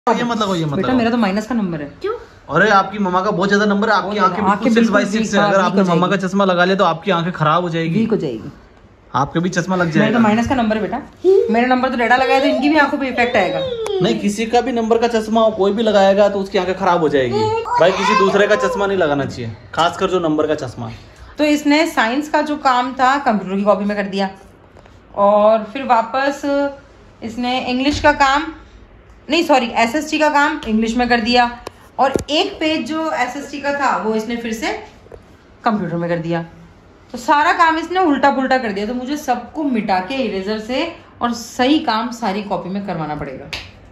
ये मतलब बेटा मेरा तो माइनस का नंबर है। क्यों? अरे आपकी मम्मा का बहुत ज्यादा नंबर है, आपकी आंखें 6/6 है। अगर आपने मम्मा का चश्मा लगा लिया तो आपकी आंखें खराब हो जाएगी, वीक हो जाएगी। आपके भी चश्मा लग जाएगा। मेरा तो माइनस का नंबर है बेटा, मेरा नंबर तो डेढ़ा लगाया तो इनकी भी आंखों पे इफेक्ट आएगा। नहीं, किसी का भी नंबर का चश्मा कोई भी लगाएगा तो उसकी आंखें खराब हो जाएगी भाई। किसी दूसरे का चश्मा नहीं लगाना चाहिए, खासकर जो नंबर का चश्मा। तो इसने साइंस का जो काम था कंप्यूटर की कॉपी में कर दिया, और फिर वापस इसने इंग्लिश का काम, नहीं सॉरी एसएसटी का काम इंग्लिश में कर दिया, और एक पेज जो एसएसटी का था वो इसने फिर से कंप्यूटर में कर दिया। तो सारा काम इसने उल्टा पुल्टा कर दिया। तो मुझे सबको मिटा के इरेजर से और सही काम सारी कॉपी में करवाना पड़ेगा।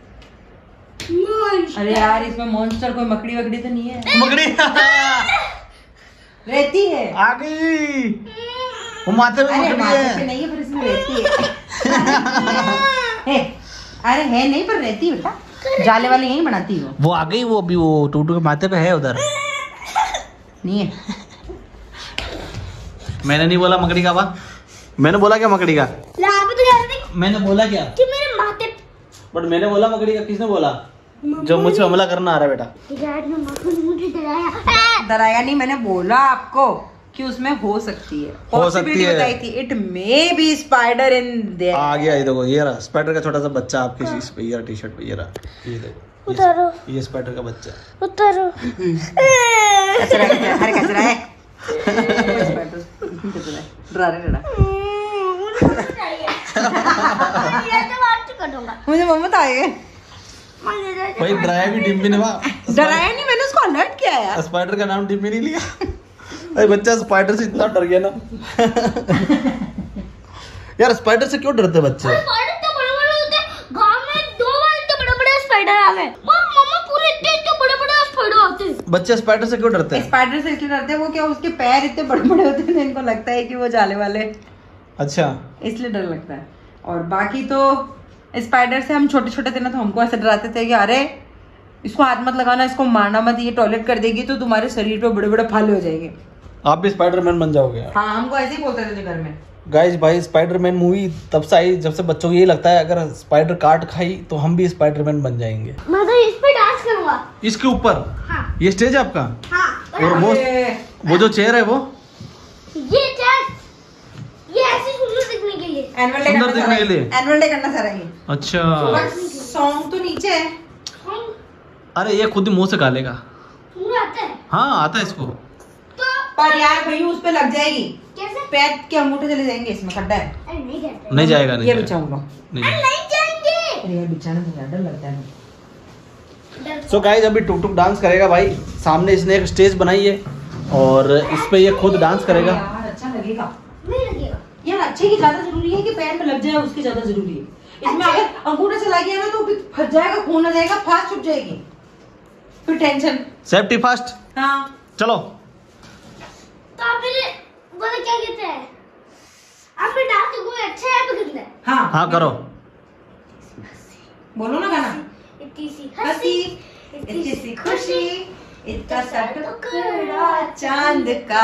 अरे यार इसमें मॉन्स्टर कोई मकड़ी वकड़ी तो नहीं है? मकड़ी रहती है, आ गई वो माथे में मकड़ी है। नहीं है पर इसमें रहती है। अरे है नहीं पर रहती है बेटा, जाले वाले यही बनाती है वो आ गई। वो अभी वो टूटू के माथे पे है, उधर नहीं है। मैंने नहीं बोला मकड़ी का, वाह मैंने बोला क्या मकड़ी का? मैंने बोला क्या कि मेरे माथे, बट मैंने बोला मकड़ी का, किसने बोला? जो मुझसे हमला करना आ रहा है बेटा। मुझे डराया। डराया नहीं, मैंने बोला आपको कि उसमें हो सकती है, हो सकती है, बताई थी। It may be spider in there. आ गया ये देखो, ये रहा स्पाइडर का छोटा सा बच्चा आपकी चीज पे, ये टी शर्ट पे, ये रहा, ये देखो उतारो, ये स्पाइडर का बच्चा। उतारो। कचरा है, हर कचरा है। डरा मुझे मम्मा आए भाई डराया भी डिम्पी ने, वाह डराया नहीं, मैंने उसको अलर्ट किया यार। स्पाइडर का नाम डिम्पी नहीं लिया। अरे बच्चा स्पाइडर से इतना डर गया ना। यार स्पाइडर से क्यों डरते बच्चे? स्पाइडर तो बड़े-बड़े होते हैं, गांव में 2 बार तो बड़े-बड़े स्पाइडर आ गए, और मम्मा पूरे इतने बड़े-बड़े स्पाइडर आते हैं। बच्चे स्पाइडर से क्यों डरते हैं? स्पाइडर से इसलिए डरते हैं, वो क्या उसके पैर इतने बड़े-बड़े होते हैं, इनको लगता है कि वो जाले वाले, अच्छा इसलिए डर लगता है। और बाकी तो स्पाइडर से हम छोटे छोटे थे ना, तो हमको ऐसे डराते थे कि अरे इसको हाथ मत लगाना, इसको मारना मत, ये टॉयलेट कर देगी तो तुम्हारे शरीर पे बड़े बड़े फाले हो जाएंगे। आप भी स्पाइडरमैन बन जाओगे? हाँ हमको ऐसे ही बोलते थे घर में। गाइस भाई स्पाइडरमैन मूवी तब से आई जब से बच्चों को यही लगता है अगर स्पाइडर काट खाई तो हम भी स्पाइडरमैन बन जाएंगे। मैं तो इस पे डांस करूंगा। इसके ऊपर? हाँ। ये स्टेज है आपका? हाँ। और वो जो चेयर है वो? ये चेयर ये ऐसे सुंदर दिखने के लिए, एनुअल डे सुंदर दिखने के लिए, एनुअल डे करना सारा ही। अच्छा सॉन्ग तो नीचे है। अरे ये खुद ही मुंह से गा लेगा। तुम्हें आता है? हाँ आता है इसको। तो पर यार भैया उस पे लग जाएगी, कैसे? पैर के अंगूठे चले जाएंगे, इसमें खड्डा है। अरे नहीं जाता। नहीं जाएगा, नहीं ये जाएगा। बिछाऊंगा। नहीं अरे नहीं जाएंगे। अरे यार बिछाने से डर लगता है। सो गाइस अभी टुक टुक डांस करेगा भाई। सामने इसने एक स्टेज बनाई है और इस पे ये खुद डांस करेगा। यार अच्छा लगेगा? नहीं लगेगा यार, अच्छे की ज्यादा जरूरी है कि पैर में लग जाए, उसकी ज्यादा जरूरी है। इसमें अगर अंगूठा चला गया ना तो फिर फंस जाएगा, खून आ जाएगा, फास्ट छुप जाएगी, फिर टेंशन। Safety first. हाँ चलो तो आप मेरे बोला क्या कहते हैं, आप मेरे डांस को अच्छा है पसंद है? हाँ हाँ करो, बोलो ना गाना। इतनी सी हंसी इतनी सी खुशी, इतना सा टुकड़ा चांद का,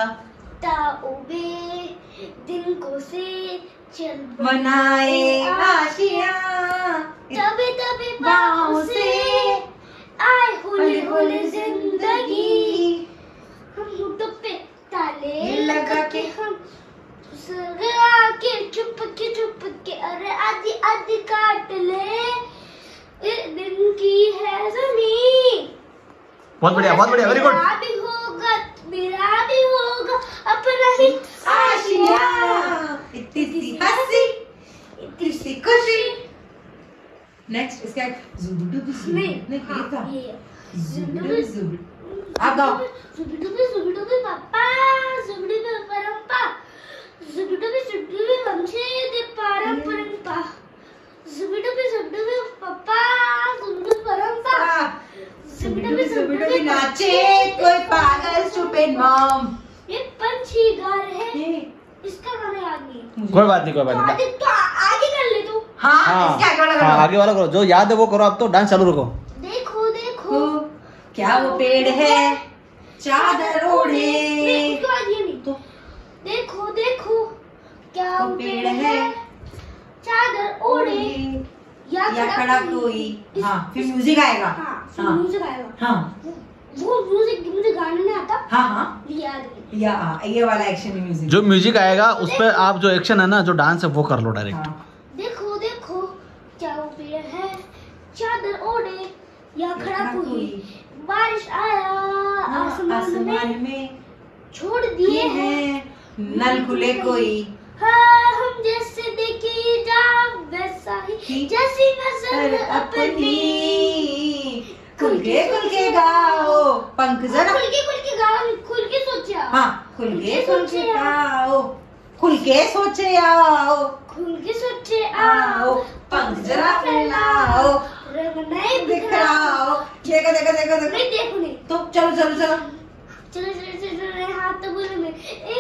ताऊबे दिन को से चल बनाए आशिया, तबे तबे बाहों से आए होले होले जिंदगी, हम होठों पे ताले लगा के हम आके चुप के अरे आधी आधी काट ले, इस दिन की है ज़मीन। बहुत बढ़िया, वेरी गुड। मेरा भी होगा अपना ही आशिया, इतनी सी हंसी इतनी सी खुशी। नेक्स्ट इसका नहीं था। आप गाओ। जुबिडुबी पापा जुबिडुबी परंपा जुबिडुबी वंशे दे परंपा जुबिडुबी पापा जुबिडुबी परंपा जुबिडुबी नाचे कोई पागल स्टूपिड मॉम। ये पंछी गा रहे हैं, इसका गाना याद नहीं। कोई बात नहीं। तो आगे कर ले तू। हाँ इसके आगे वाला करो। आगे वाला करो, जो याद है वो करो। अब तो डांस चालू रखो। देखो देखो क्या वो पेड़ है चादर ओढ़े, इसके बाद ये नहीं तो देखो क्या वो पेड़ है चादर ओढ़े, या खड़ा कोई। हाँ, फिर म्यूजिक आएगा। हाँ, फिर म्यूजिक आएगा। हाँ, वो म्यूजिक मुझे गाना नहीं आता। हाँ हाँ, याद नहीं। ये वाला एक्शन म्यूजिक। जो म्यूजिक आएगा उस पर आप जो एक्शन है ना, जो डांस है वो कर लो डायरेक्ट। हाँ। देखो देखो क्या वो पेड़ है, चादर ओढ़े या खड़ा कोई, बारिश आया आसमान में, छोड़ दिए हैं नल खुले कोई। हाँ, हम जैसे देखे जा वैसा ही, जैसी नजर अपनी, खुल के गाओ, पंख जरा खुल के गाओ, खुल के सोचा। हाँ, खुल के गाओ, खुल के सोचे आओ, खुल के सोचे आओ, पंख जरा फैलाओ, रंग नए दिखलाओ। देखो देखो देखो देखो। नहीं देखो नहीं। तो चलो चलो चलो चलो चलो चलो, हाथ तो बोले में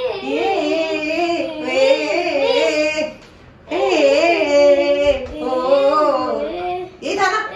ये था ना।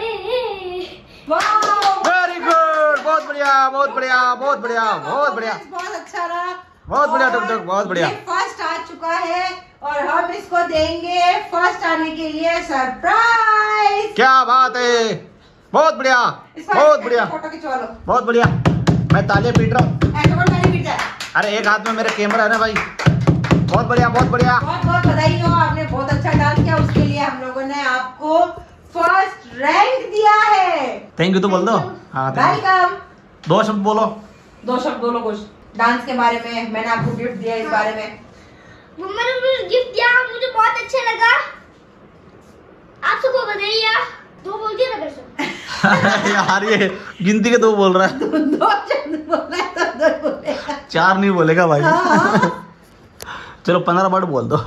वेरी गुड, बहुत बढ़िया बहुत बढ़िया बहुत बढ़िया बहुत बढ़िया, बहुत अच्छा रहा, बहुत बढ़िया टुक टुक, बहुत बढ़िया। फर्स्ट आ चुका है और हम इसको देंगे फर्स्ट आने के लिए सरप्राइज। क्या बात है, बहुत बढ़िया बहुत बढ़िया फोटो खिंचवा लो। बहुत बढ़िया। मैं तालियां पीट रहा हूँ। अरे एक हाथ में मेरे कैमरा है ना भाई। बहुत बढ़िया बहुत बढ़िया। बहुत बहुत बधाई हो, आपने बहुत अच्छा डांस किया, उसके लिए हम लोगों ने आपको फर्स्ट रैंक दिया है। थैंक यू तो बोल दो। हाँ वेलकम। 2 शब्द बोलो। 2 शब्द बोलो कुछ डांस के बारे में। मैंने आपको गिफ्ट दिया इस बारे में। मम्मा ने मुझे गिफ्ट दिया, मुझे बहुत अच्छा लगा। आप सबको बधाई। 2 बोल दिया ना वैसे। यार ये गिनती के 2 बोल रहा है। 2 शब्द बोलना है तो 2 बोलेगा, 4 नहीं बोलेगा भाई। चलो 15 वर्ड बोल दो।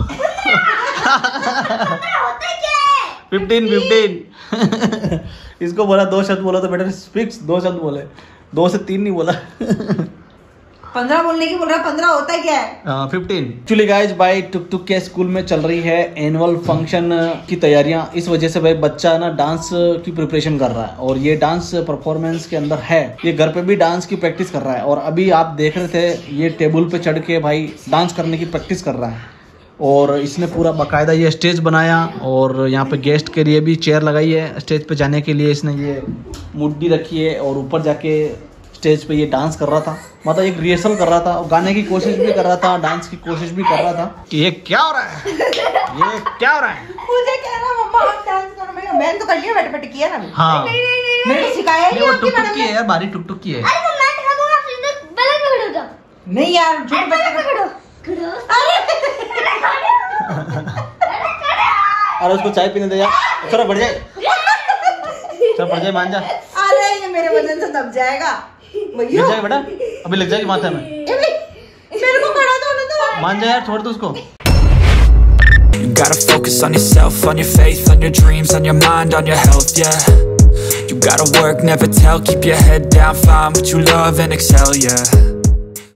15 इसको बोला 2 शब्द बोला तो बेटा फिक्स 2 शब्द बोले, 2 से 3 नहीं बोला। 15 बोलने की बोल रहा है, 15 होता क्या है? 15। एक्चुअली गाइज भाई टुक टुक के स्कूल में चल रही है एनुअल फंक्शन की तैयारियां, इस वजह से भाई बच्चा ना डांस की प्रिपरेशन कर रहा है और ये डांस परफॉर्मेंस के अंदर है। ये घर पे भी डांस की प्रैक्टिस कर रहा है और अभी आप देख रहे थे ये टेबल पे चढ़ के भाई डांस करने की प्रैक्टिस कर रहा है। और इसने पूरा बाकायदा ये स्टेज बनाया और यहाँ पे गेस्ट के लिए भी चेयर लगाई है। स्टेज पे जाने के लिए इसने ये मुड्डी रखी है और ऊपर जाके स्टेज पे ये डांस कर रहा था, मतलब एक रिहर्सल कर रहा था और गाने की कोशिश भी कर रहा था, डांस की कोशिश भी कर रहा था कि ये क्या हो रहा है, ये क्या हो रहा है। मुझे कह रहा मम्मा आप डांस करो। मैंने तो कर लिया, बैठे बैठे किया ना। हाँ मैंने सिखाया ही वो नहीं। टुक टुक की है यार, बारी टुक टुक की है। अरे मैं दिखा दूंगा, आप सीधे बेलन में खड़े हो जाओ। नहीं यार छोटे बच्चे खड़ो खड़ो। अरे उसको चाय पीने दे यार, चलो बढ़ जाए, चलो बढ़ जाए, मान जा। अरे ये मेरे वजन से दब जाएगा। लग जाएगा बेटा, अभी लग जाएगी माथे में। मेरे को खड़ा तो होने दो। मान जा यार, छोड़ दो उसको। You gotta focus on yourself, on your faith, on your dreams, on your mind, on your health, yeah. You gotta work, never tell, keep your head down, find what you love and excel, yeah.